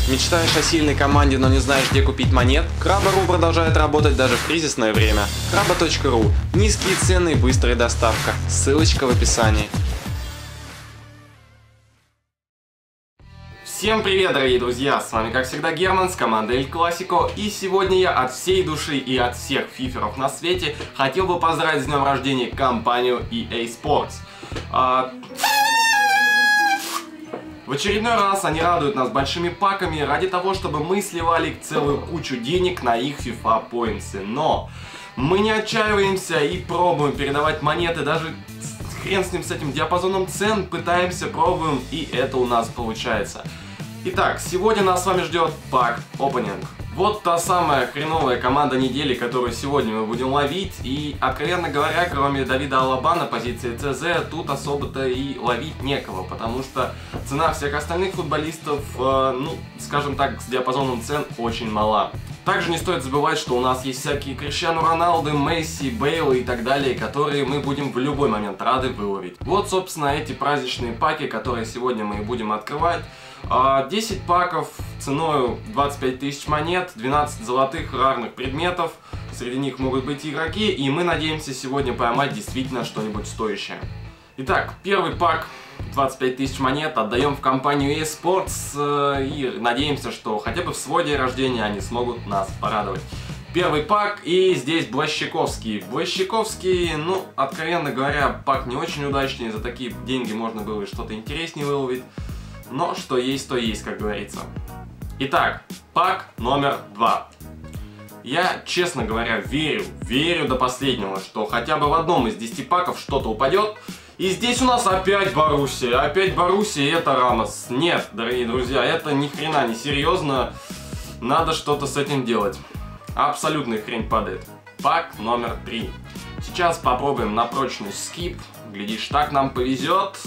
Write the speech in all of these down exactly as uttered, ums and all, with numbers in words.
Мечтаешь о сильной команде, но не знаешь, где купить монет? Краба.ру продолжает работать даже в кризисное время. краба точка ру. Низкие цены и быстрая доставка. Ссылочка в описании. Всем привет, дорогие друзья! С вами, как всегда, Герман с командой Эль Классико. И сегодня я от всей души и от всех фиферов на свете хотел бы поздравить с днем рождения компанию и эй Sports. А... В очередной раз они радуют нас большими паками ради того, чтобы мы сливали целую кучу денег на их FIFA Points. Но мы не отчаиваемся и пробуем передавать монеты, даже хрен с ним, с этим диапазоном цен, пытаемся, пробуем, и это у нас получается. Итак, сегодня нас с вами ждет пак Opening. Вот та самая хреновая команда недели, которую сегодня мы будем ловить. И, откровенно говоря, кроме Давида Алаба на позиции ЦЗ, тут особо-то и ловить некого. Потому что цена всех остальных футболистов, э, ну, скажем так, с диапазоном цен очень мала. Также не стоит забывать, что у нас есть всякие Криштиану Роналду, Месси, Бейлы и так далее, которые мы будем в любой момент рады выловить. Вот, собственно, эти праздничные паки, которые сегодня мы и будем открывать. десять паков ценой двадцать пять тысяч монет, двенадцать золотых рарных предметов. Среди них могут быть игроки, и мы надеемся сегодня поймать действительно что-нибудь стоящее. Итак, первый пак двадцать пять тысяч монет отдаем в компанию и эй Sports и надеемся, что хотя бы в свой день рождения они смогут нас порадовать. Первый пак, и здесь Блащиковский. Блащиковский, ну, откровенно говоря, пак не очень удачный, за такие деньги можно было и что-то интереснее выловить. Но что есть, то есть, как говорится. Итак, пак номер два. Я, честно говоря, верю, верю до последнего, что хотя бы в одном из десяти паков что-то упадет. И здесь у нас опять Боруссия, опять Боруссия, и это Рамос. Нет, дорогие друзья, это ни хрена не серьезно. Надо что-то с этим делать. Абсолютная хрень падает. Пак номер три. Сейчас попробуем на прочность скип. Глядишь, так нам повезет.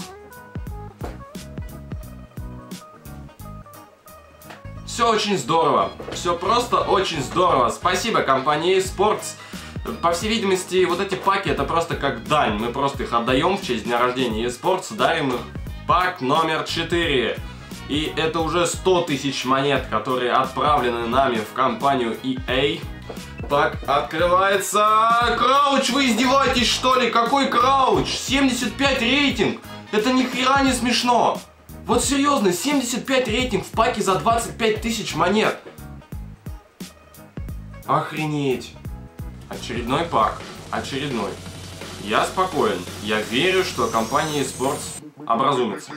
Все очень здорово, все просто очень здорово. Спасибо компании и эй Sports. По всей видимости, вот эти паки это просто как дань. Мы просто их отдаем в честь дня рождения и эй Sports, дарим их. Пак номер четыре. И это уже сто тысяч монет, которые отправлены нами в компанию и эй. Пак открывается. Крауч, вы издеваетесь что ли? Какой Крауч? семьдесят пять рейтинг. Это ни хера не смешно. Вот серьезно, семьдесят пять рейтинг в паке за двадцать пять тысяч монет. Охренеть. Очередной пак. Очередной. Я спокоен. Я верю, что компания и эй Sports образумится.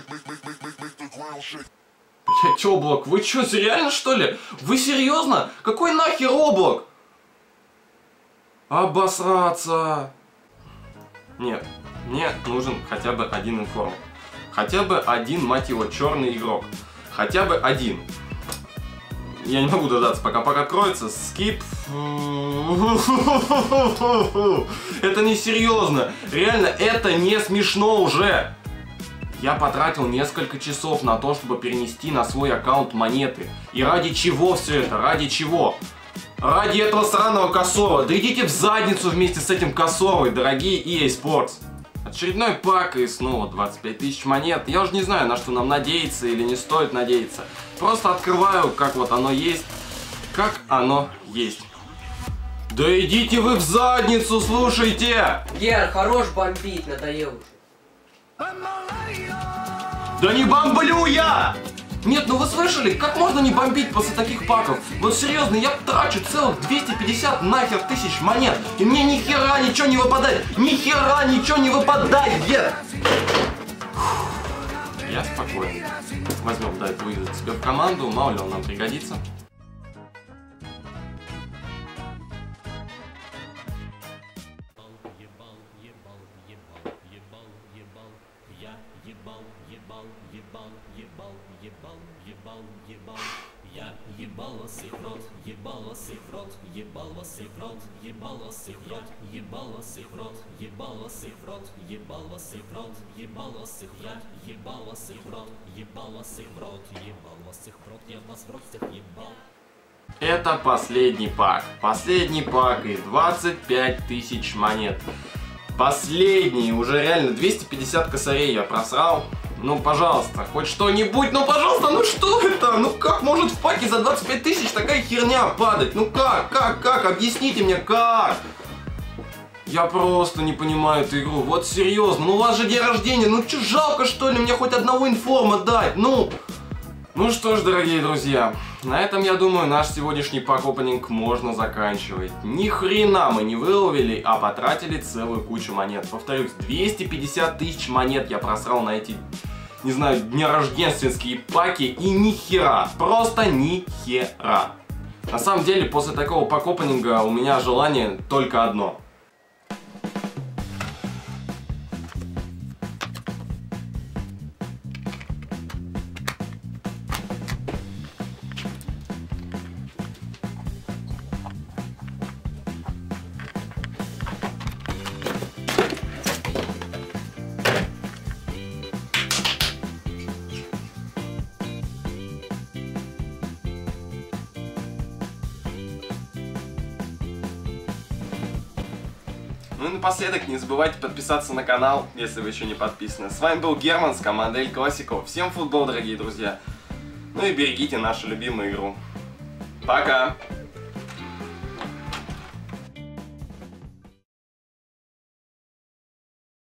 Блять, облак, вы что, реально что ли? Вы серьезно? Какой нахер облак? Обосраться. Нет, мне нужен хотя бы один информ. Хотя бы один, мать его, черный игрок. Хотя бы один. Я не могу дождаться, пока пак откроется. Скип. Это не серьезно. Реально, это не смешно уже. Я потратил несколько часов на то, чтобы перенести на свой аккаунт монеты. И ради чего все это? Ради чего? Ради этого сраного косого. Да идите в задницу вместе с этим косовой, дорогие и эй Sports. Очередной пак и снова двадцать пять тысяч монет. Я уже не знаю, на что нам надеяться или не стоит надеяться. Просто открываю, как вот оно есть. Как оно есть. Да идите вы в задницу, слушайте! Гер, хорош бомбить, надоел уже. Да не бомблю я! Нет, ну вы слышали, как можно не бомбить после таких паков? Вот серьезно, я трачу целых двести пятьдесят нахер тысяч монет, и мне ни хера ничего не выпадает, ни хера ничего не выпадает, Гер! Я спокоен. Возьмем, да, это выведет себе в команду, мало ли он нам пригодится. Я ебал вас их в рот, ебал вас их в рот, ебал вас их в рот, ебал вас их в рот, ебал вас их в рот, ебал вас их в рот, ебал вас их в рот, ебал вас их в рот, ебал вас их в рот, ебал вас их в рот, ебал вас их в рот, я вас в рот всех ебал. Это последний пак. Последний пак и двадцать пять тысяч монет. Последний, уже реально двести пятьдесят косарей я просрал. Ну, пожалуйста, хоть что-нибудь, ну, пожалуйста, ну что это? Ну, как может в паке за двадцать пять тысяч такая херня падать? Ну, как, как, как? Объясните мне, как? Я просто не понимаю эту игру, вот серьезно, ну у вас же день рождения, ну что, жалко что ли мне хоть одного информа дать, ну... Ну что ж, дорогие друзья, на этом, я думаю, наш сегодняшний пак-опенинг можно заканчивать. Ни хрена мы не выловили, а потратили целую кучу монет. Повторюсь, двести пятьдесят тысяч монет я просрал на эти, не знаю, днерожденственские паки, и ни хера, просто ни хера. На самом деле, после такого пак-опенинга у меня желание только одно. Ну и напоследок не забывайте подписаться на канал, если вы еще не подписаны. С вами был Герман с командой Эль Классико. Всем футбол, дорогие друзья. Ну и берегите нашу любимую игру. Пока!